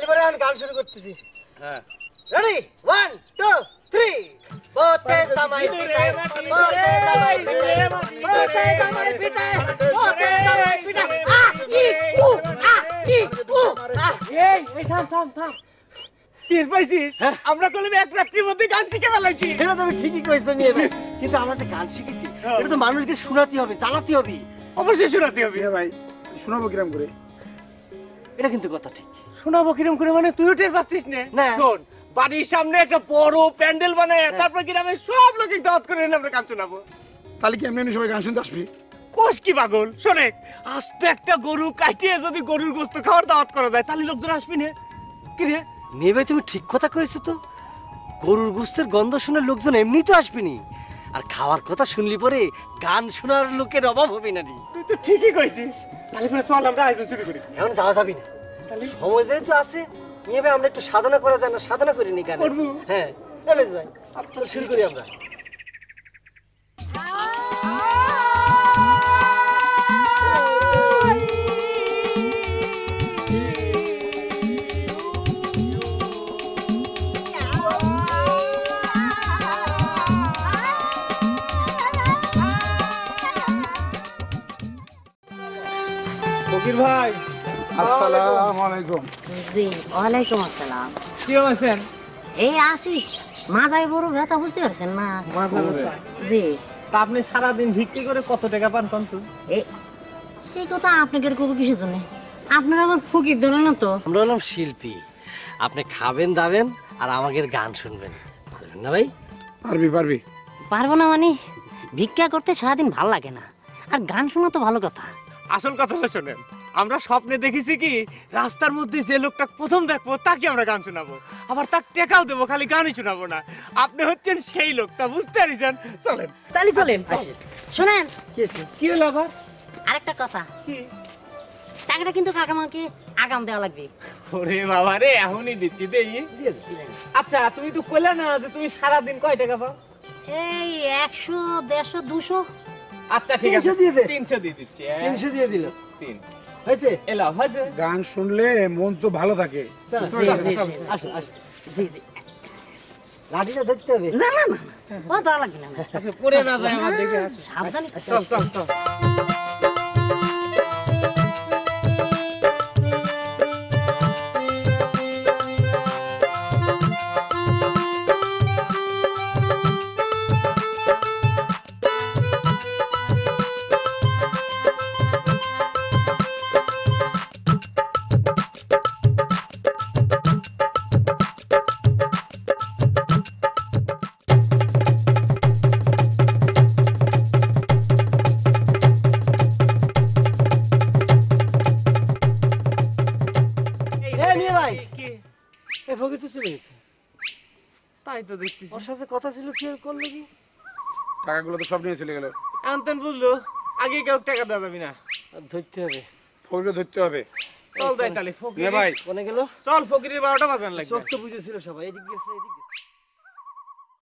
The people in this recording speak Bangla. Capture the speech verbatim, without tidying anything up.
এবারে আমি গান শুরু করতেছি। হ্যাঁ রেডি ওয়ান টু থ্রি। বোতে জামাই পিটায় বোতে জামাই পিটায় বোতে জামাই পিটায় বোতে জামাই পিটায় আ ই উ আ ই উ আ। এই এই থাম থাম থাম তীর পাইছিস? আমরা কলমে এক রাত্রির মধ্যে গান শিখে ফেলাইছি। এটা তুমি ঠিকই কইছো নিয়ে ভাই, কিন্তু আমরা তো গান শিখেছি, এটা তো মানুষকে শোনাতে হবে, জানাতে হবে। অবশ্যই শোনাতে হবে ভাই। শোনাবো কিরম করে? এটা কিন্তু কথা ঠিক। শোনাবো কিরম করে মানে তুইও টের পাচ্ছিস না? শোন, বাড়ির সামনে একটা বড় প্যান্ডেল বানায়, তারপর গ্রামের সব লোক দাওয়াত করে এনে আমরা গান শোনাবো। তাহলে কি এমনি সবাই গান শুনতে আসবি? কোষ কি পাগল, শোনে আস্তে একটা গরু কাটিয়ে যদি গরুর গোস্ত খাওয়ার দাওয়াত করা যায় তাহলে লোকজন আসবি না। কি রে মেয়ে ভাই, তুমি ঠিক কথা কইছো তো। গরুর গোস্তের গন্ধ শুনে লোকজন এমনি তো আসবেনি, আর খাওয়ার কথা শুনলি পরে গান শোনার লোকের অভাব হবে না। তুই তো ঠিকই কইছিস। তাহলে করে চল আমরা আয়োজন শুরু করি। এখন যাওয়া যাবি না, সময় যেহেতু আছে নিয়ে ভাই আমরা একটু সাধনা করা যায় না? সাধনা করিনি কেন? হ্যাঁ রমেশ ভাই, তাহলে শুরু করি আমরা। ফকির ভাই, আসসালামু আলাইকুম। জি ওয়ালাইকুম আসসালাম। কি আছেন? এই আছি, মাথায় বড় ব্যথা, বুঝতে পারছেন না? জি। তা আপনি সারাদিন ভিক্ষি করে কত টাকা পান কন্ত? এই কথা আপনাকে করবো কিসের জন্য? আপনারা আমার ফকির ধরে না তো? আমরা হলাম শিল্পী, আপনি খাবেন দাবেন আর আমাদের গান শুনবেন, পারবেন না ভাই? পারবি পারবি। পারবো না মানে ভিক্ষা করতে সারাদিন ভাল লাগে না, আর গান শোনা তো ভালো কথা। আসল কথাটা শোনেন, আমরা স্বপ্নে দেখেছি কি রাস্তার মধ্যে যে লোকটা প্রথম দেখবো তাকে আমরা গান শোনাবো, আবার তাকে টেকাও দেবো, খালি গানই শোনাবো না। আপনি হচ্ছেন সেই লোকটা, বুঝতে পারছেন? চলেন তাহলে চলেন। শোনেন কি হলো আবার? আরেকটা কথা, টাকাটা কিন্তু কাকামাকে আগাম দেওয়া লাগবে। ওরে বাবা রে, এখনই দিচ্ছি, দেই। আচ্ছা তুমি তো কইলা না যে তুমি সারাদিন কয় টাকা পাও? এই একশো দেড়শো দুশো। আচ্ছা ঠিক আছে, দিয়ে দে। তিনশো দিয়ে দিচ্ছি। তিনশো দিয়ে দিল, তিন হয়েছে? এলা হয়েছে। গান শুনলে মন তো ভালো থাকে। আসো আসো, লাঠিটা দেখতে হবে। না না না, ও দেওয়া লাগবে না। আচ্ছা পড়ে না যায় আমার দেখে। সাবধানে। চল চল চল। তাই তো দেখতেছি। ওর সাথে কথা ছিল, কি করলো কি? টাকাগুলো তো সব নিয়ে চলে গেল। আনতেন বুঝলো, আগে কেউ টাকা দেওয়া যাবে না, ধরতে হবে, ফকিরকে ধরতে হবে। চল যাই তাহলে। ফকির ভাই কোনে গেল? চল, ফকিরের বারোটা বাজান লাগবে। চোখ তো বুঝেছিল সবাই, এদিক গেছে এদিক গেছে।